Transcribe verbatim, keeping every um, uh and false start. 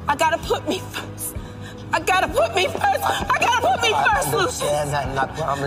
I gotta put me first. I gotta put me first. I gotta put me first, Lucius. I understand that, and I promise.